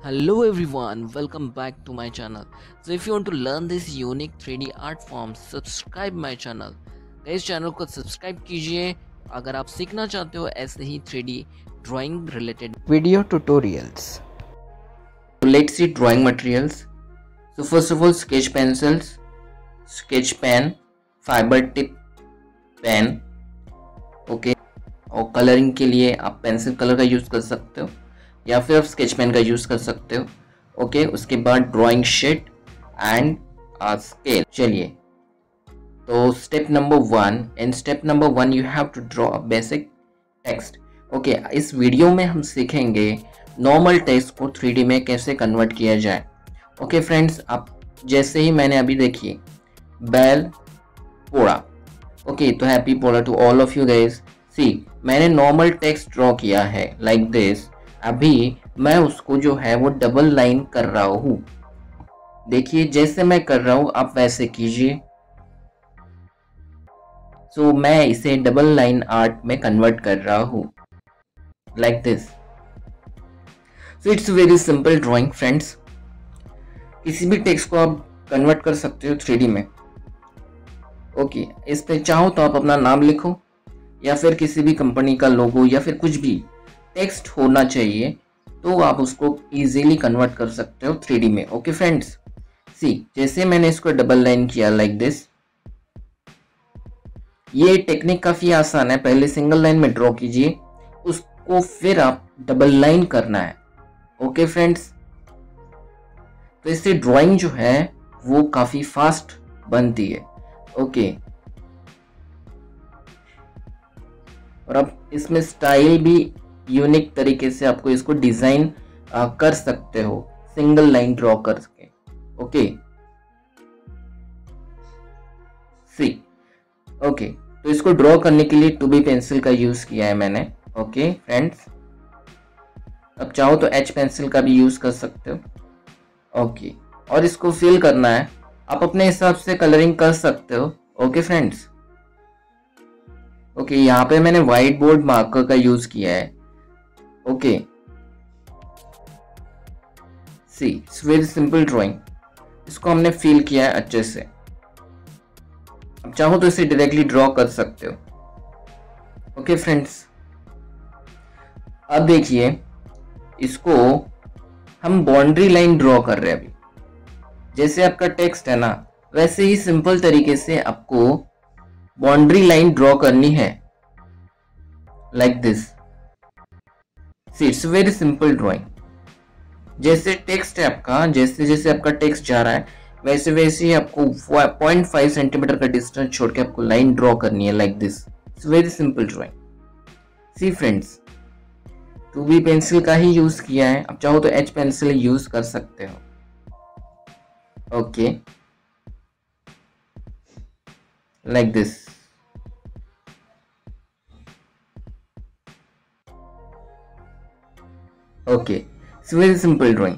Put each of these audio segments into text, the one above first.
Hello everyone, welcome back to my channel. So if you want to learn this unique 3D art form, subscribe my channel. इस channel को subscribe कीजिए अगर आप सीखना चाहते हो ऐसे ही 3D drawing related video tutorials. So let's see drawing materials. So first of all, sketch pencils, sketch pen, fiber tip pen, okay और कलरिंग के लिए आप पेंसिल कलर का यूज़ कर सकते हो या फिर आप स्केच पेन का यूज़ कर सकते हो. ओके उसके बाद ड्राइंग शीट एंड स्केल. चलिए तो step number 1. In step number 1 you have to draw a basic text. Okay इस वीडियो में हम सीखेंगे नॉर्मल टेक्स्ट को 3D में कैसे कन्वर्ट किया जाए. ओके फ्रेंड्स, आप जैसे ही मैंने अभी देखिए बेल पोड़ा. ओके तो happy Pola to all of you guys. See मैंने नॉर्मल टेक्स्ट ड्रॉ किया है लाइक दिस. अभी मैं उसको जो है वो डबल लाइन कर रहा हूँ. देखिए जैसे मैं कर रहा हूँ आप वैसे कीजिए. सो मैं इसे डबल लाइन आर्ट में कन्वर्ट कर रहा हूँ like this. So it's very simple drawing friends. किसी भी टेक्स्ट को आप कन्वर्ट कर सकते हो 3D में. ओके इस पे चाहो तो आप अपना नाम लिखो या फिर किसी भी कंपनी का लोगो या फिर कुछ भी टेक्स्ट होना चाहिए तो आप उसको इजीली कन्वर्ट कर सकते हो 3D में. ओके फ्रेंड्स, सी जैसे मैंने इसको डबल लाइन किया लाइक दिस. ये टेक्निक काफ़ी आसान है. पहले सिंगल लाइन में ड्रॉ कीजिए, उसको फिर आप डबल लाइन करना है. ओके फ्रेंड्स, तो इससे ड्राइंग जो है वो काफ़ी फास्ट बनती है. ओके और अब इसमें स्टाइल भी यूनिक तरीके से आपको इसको डिज़ाइन कर सकते हो सिंगल लाइन ड्रॉ करके. ओके सी ओके तो इसको ड्रॉ करने के लिए 2B पेंसिल का यूज़ किया है मैंने. ओके फ्रेंड्स, अब चाहो तो H पेंसिल का भी यूज़ कर सकते हो. ओके और इसको फिल करना है. आप अपने हिसाब से कलरिंग कर सकते हो. ओके फ्रेंड्स, ओके यहाँ पे मैंने व्हाइट बोर्ड मार्कर का यूज़ किया है. Okay see it's very simple drawing. इसको हमने फिल किया है अच्छे से. अब चाहो तो इसे डायरेक्टली ड्रॉ कर सकते हो. ओके फ्रेंड्स, अब देखिए इसको हम बाउंड्री लाइन ड्रॉ कर रहे हैं. अभी जैसे आपका टेक्स्ट है ना वैसे ही सिंपल तरीके से आपको बाउंड्री लाइन ड्रॉ करनी है like this. See it's very simple drawing. जैसे टेक्स्ट है आपका, जैसे जैसे आपका टेक्स्ट जा रहा है वैसे वैसे ही आपको 0.5 सेंटीमीटर का डिस्टेंस छोड़ के आपको लाइन ड्रॉ करनी है like this. It's very simple drawing. See friends, 2B pencil का ही यूज किया है. आप चाहो तो H पेंसिल यूज कर सकते हो. Okay like this. Okay it's very simple drawing.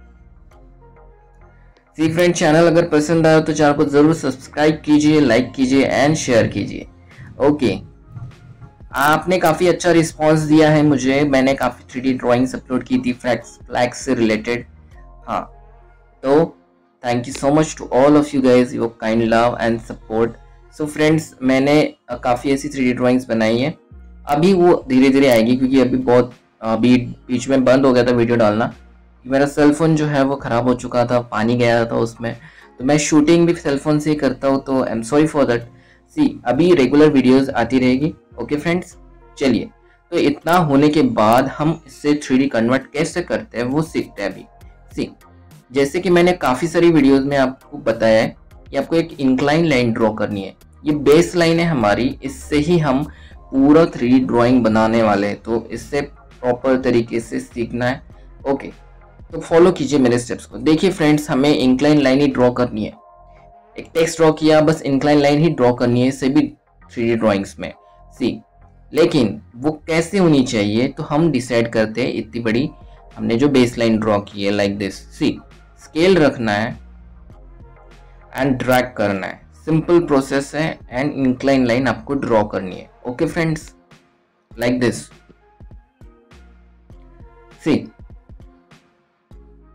See friend, channel अगर पसंद आया तो चैनल को जरूर सब्सक्राइब कीजिए, लाइक कीजिए एंड शेयर कीजिए. ओके आपने काफ़ी अच्छा रिस्पांस दिया है मुझे. मैंने काफ़ी 3D ड्राइंग्स अपलोड की थी फ्लैग्स से रिलेटेड. हाँ तो thank you so much to all of you guys, your kind love and support. So friends, मैंने काफ़ी ऐसी 3D ड्राइंग्स बनाई हैं. अभी वो धीरे धीरे आएगी क्योंकि अभी बीच में बंद हो गया था वीडियो डालना. मेरा सेलफोन जो है वो ख़राब हो चुका था, पानी गया था उसमें. तो मैं शूटिंग भी सेलफोन से ही करता हूँ तो I am sorry for that. See अभी रेगुलर वीडियोस आती रहेगी. ओके फ्रेंड्स, चलिए तो इतना होने के बाद हम इससे 3D कन्वर्ट कैसे करते हैं वो सीखते हैं अभी. सी जैसे कि मैंने काफ़ी सारी वीडियोस में आपको बताया है कि आपको एक इंक्लाइन लाइन ड्रॉ करनी है. ये बेस लाइन है हमारी, इससे ही हम पूरा 3D ड्राइंग बनाने वाले हैं. तो इससे प्रॉपर तरीके से सीखना है. ओके तो फॉलो कीजिए मेरे स्टेप्स को. देखिए फ्रेंड्स, हमें इंक्लाइन लाइन ही ड्रॉ करनी है. एक टेक्स्ट ड्रॉ किया, बस इंक्लाइन लाइन ही ड्रॉ करनी है सभी 3D ड्राइंग्स में. सी लेकिन वो कैसे होनी चाहिए तो हम डिसाइड करते हैं. इतनी बड़ी हमने जो बेस लाइन ड्रॉ की है लाइक दिस. सी स्केल रखना है एंड ड्रैग करना है. सिंपल प्रोसेस है एंड इंक्लाइन लाइन आपको ड्रॉ करनी है. Okay friends, like this. See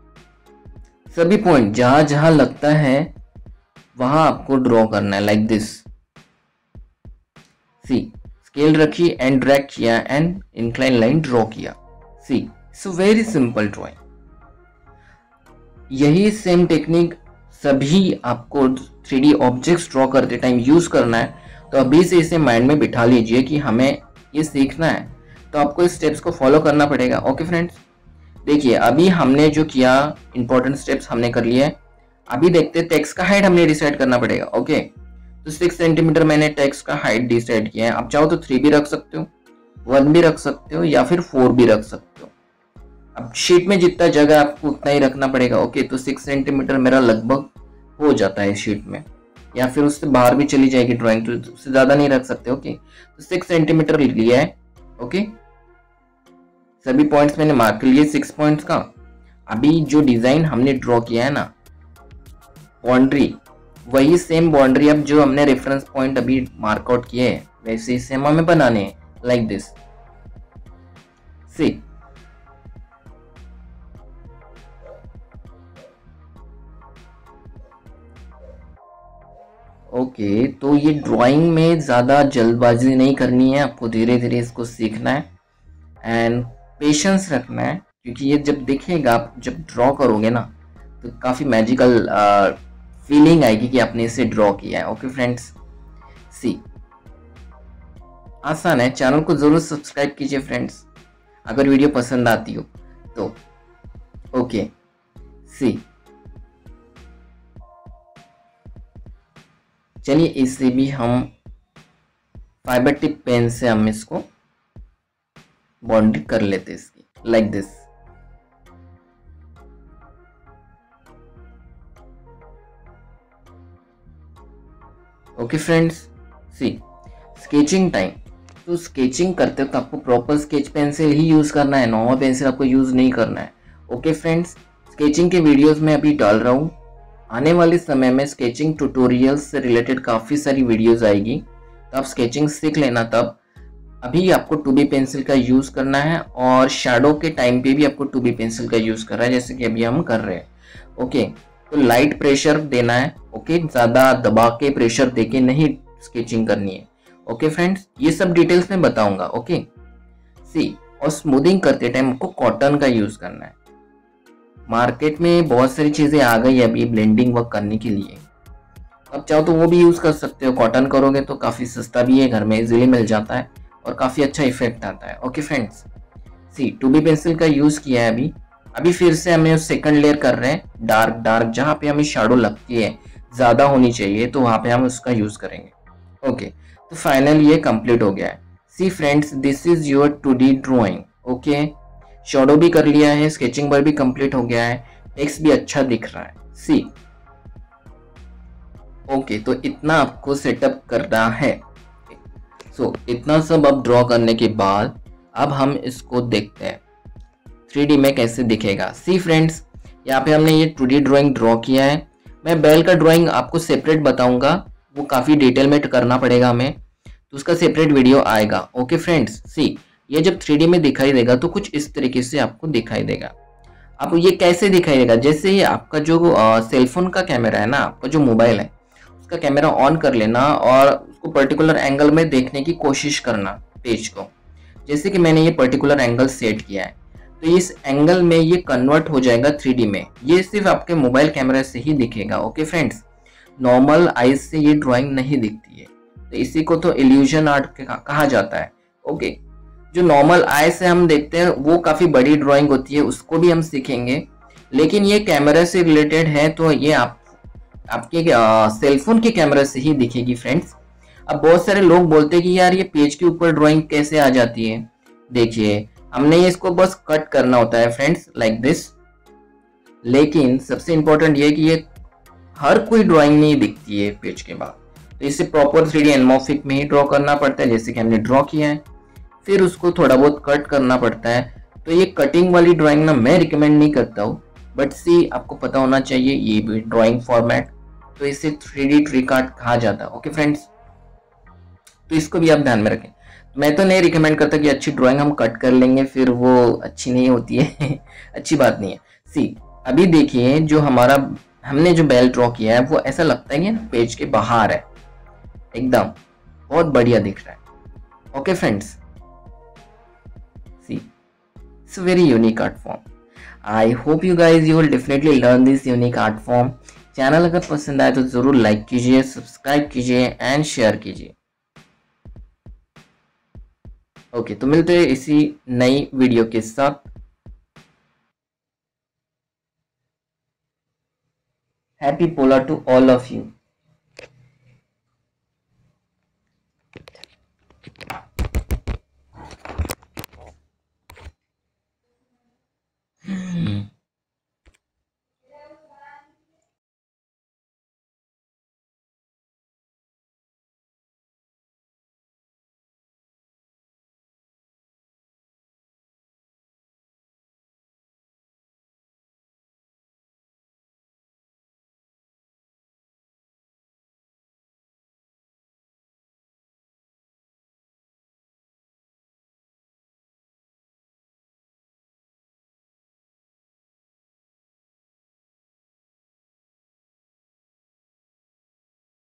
सभी पॉइंट जहां जहां लगता है वहां आपको ड्रॉ करना है, लाइक दिस। सी, स्केल रखी एंड ड्रैग किया एंड इंक्लाइन लाइन ड्रॉ किया। See, so very simple drawing. यही सेम टेक्निक सभी आपको 3D ऑब्जेक्ट्स ड्रॉ करते टाइम यूज करना है। तो अभी से इसे माइंड में बिठा लीजिए कि हमें ये सीखना है, तो आपको इस स्टेप्स को फॉलो करना पड़ेगा। ओके फ्रेंड्स, देखिए अभी हमने जो किया इंपॉर्टेंट स्टेप्स हमने कर लिए। अभी देखते टेक्स्ट का हाइट हमने डिसाइड करना पड़ेगा। ओके, तो 6 सेंटीमीटर मैंने टेक्स्ट का हाइट डिसाइड किया है। आप चाहो तो 3 भी रख सकते हो, 1 भी रख सकते हो, या फिर 4 भी रख सकते हो। अब शीट में जितना जगह आपको उतना ही रखना पड़ेगा। ओके, तो 6 सेंटीमीटर मेरा लगभग हो जाता है शीट में, या फिर उससे बाहर भी चली जाएगी ड्राइंग, तो उससे ज्यादा नहीं रख सकते। ओके, तो 6 सेंटीमीटर लिया है। ओके, सभी पॉइंट्स मैंने मार्क कर लिए 6 पॉइंट्स का। अभी जो डिजाइन हमने ड्रॉ किया है ना, बाउंड्री, वही सेम बाउंड्री अब जो हमने रेफरेंस पॉइंट अभी मार्कआउट किए हैं वैसे ही सेम हमें बनाने हैं, लाइक दिस। सी, ओके, तो ये ड्राइंग में ज़्यादा जल्दबाजी नहीं करनी है, आपको धीरे धीरे इसको सीखना है एंड पेशेंस रखना है, क्योंकि ये जब दिखेगा, आप जब ड्रॉ करोगे ना तो काफ़ी मैजिकल फीलिंग आएगी कि आपने इसे ड्रॉ किया है। ओके फ्रेंड्स, सी, आसान है। चैनल को ज़रूर सब्सक्राइब कीजिए फ्रेंड्स, अगर वीडियो पसंद आती हो तो। ओके, सी, चलिए इसे भी हम फाइबर टिप पेन से हम इसको बाउंड्री कर लेते इसकी, like this. Okay friends, see, sketching time. तो स्केचिंग करते वक्त आपको प्रॉपर स्केच पेंसिल ही यूज करना है, नॉर्मल पेंसिल आपको यूज नहीं करना है। ओके फ्रेंड्स, स्केचिंग के वीडियोस में अभी डाल रहा हूँ। आने वाले समय में स्केचिंग ट्यूटोरियल्स से रिलेटेड काफ़ी सारी वीडियोस आएगी, तो आप स्केचिंग सीख लेना तब। अभी आपको 2B पेंसिल का यूज़ करना है, और शैडो के टाइम पे भी आपको 2B पेंसिल का यूज़ करना है, जैसे कि अभी हम कर रहे हैं। ओके, तो लाइट प्रेशर देना है। ओके, ज़्यादा दबा के प्रेशर देके नहीं स्केचिंग करनी है। ओके फ्रेंड्स, ये सब डिटेल्स में बताऊंगा। ओके, सी, और स्मूथिंग करते टाइम आपको कॉटन का यूज़ करना है। मार्केट में बहुत सारी चीज़ें आ गई है अभी ब्लेंडिंग वर्क करने के लिए, अब चाहो तो वो भी यूज़ कर सकते हो। कॉटन करोगे तो काफ़ी सस्ता भी है, घर में इजीली मिल जाता है और काफ़ी अच्छा इफेक्ट आता है। Okay friends, see, 2B pencil का यूज़ किया है अभी फिर से हमें सेकंड लेयर कर रहे हैं। डार्क डार्क जहाँ पे हमें शैडो लगती है, ज़्यादा होनी चाहिए, तो वहाँ पे हम उसका यूज़ करेंगे। ओके, तो फाइनल ये कंप्लीट हो गया है। See friends, this is your 2D drawing. Okay, shadow भी कर लिया है, स्केचिंग पर भी कंप्लीट हो गया है, टेक्स्ट भी अच्छा दिख रहा है। सी, ओके, तो इतना आपको सेटअप करना है। सो इतना सब अब ड्रॉ करने के बाद अब हम इसको देखते हैं 3D में कैसे दिखेगा। सी फ्रेंड्स, यहाँ पे हमने ये 2D ड्राइंग ड्रॉ किया है। मैं बेल का ड्राइंग आपको सेपरेट बताऊंगा, वो काफ़ी डिटेल में करना पड़ेगा हमें, तो उसका सेपरेट वीडियो आएगा। ओके फ्रेंड्स, सी, ये जब 3D में दिखाई देगा तो कुछ इस तरीके से आपको दिखाई देगा। अब ये कैसे दिखाई देगा, जैसे ये आपका जो सेलफोन का कैमरा है ना, आपका जो मोबाइल है उसका कैमरा ऑन कर लेना और उसको पर्टिकुलर एंगल में देखने की कोशिश करना पेज को। जैसे कि मैंने ये पर्टिकुलर एंगल सेट किया है, तो इस एंगल में ये कन्वर्ट हो जाएगा 3D में। ये सिर्फ आपके मोबाइल कैमरा से ही दिखेगा। ओके फ्रेंड्स, नॉर्मल आइज से ये ड्राइंग नहीं दिखती है, तो इसी को तो इल्यूजन आर्ट कहा जाता है। ओके, जो नॉर्मल आई से हम देखते हैं वो काफ़ी बड़ी ड्राइंग होती है, उसको भी हम सीखेंगे, लेकिन ये कैमरा से रिलेटेड है, तो ये आपके सेलफोन के कैमरा से ही दिखेगी फ्रेंड्स। अब बहुत सारे लोग बोलते हैं कि यार ये पेज के ऊपर ड्राइंग कैसे आ जाती है। देखिए, हमने ये इसको बस कट करना होता है फ्रेंड्स, लाइक दिस। लेकिन सबसे इंपॉर्टेंट ये कि ये हर कोई ड्राइंग नहीं दिखती है पेज के बाद, तो इसे प्रॉपर 3D एनमॉर्फिक में ही ड्रॉ करना पड़ता है, जैसे कि हमने ड्रॉ किया है। फिर उसको थोड़ा बहुत कट करना पड़ता है। तो ये कटिंग वाली ड्राइंग ना मैं रिकमेंड नहीं करता हूँ, बट सी, आपको पता होना चाहिए ये भी ड्राइंग फॉर्मेट, तो इसे 3D ट्रिक आर्ट कहा जाता है। ओके फ्रेंड्स, तो इसको भी आप ध्यान में रखें। मैं तो नहीं रिकमेंड करता कि अच्छी ड्राइंग हम कट कर लेंगे फिर वो अच्छी नहीं होती है अच्छी बात नहीं है। सी, अभी देखिए जो हमारा हमने जो बेल ड्रॉ किया है वो ऐसा लगता है कि पेज के बाहर है, एकदम बहुत बढ़िया दिख रहा है। Okay friends, see it's very unique art form. I hope you guys you will definitely learn this unique art form. Channel अगर पसंद आए तो जरूर लाइक कीजिए, सब्सक्राइब कीजिए एंड शेयर कीजिए। ओके, तो मिलते हैं इसी नई वीडियो के साथ। Happy Pola to all of you.